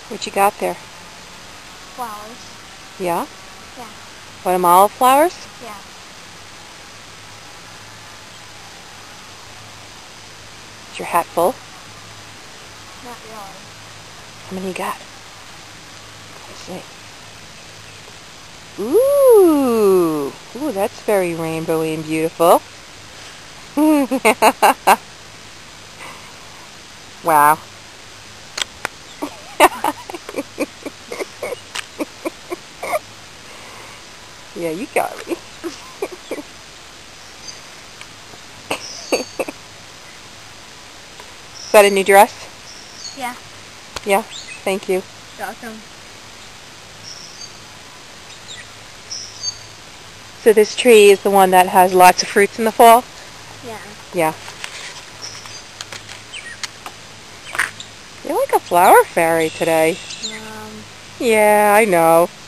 What you got there? Flowers. Yeah? Yeah. What, them olive flowers? Yeah. Is your hat full? Not really. How many you got? Let's see. Ooh! Ooh, that's very rainbowy and beautiful. Wow. Yeah, you got me. Is that a new dress? Yeah. Yeah, thank you. You're welcome. So this tree is the one that has lots of fruits in the fall? Yeah. Yeah. You're like a flower fairy today. Yeah, I know.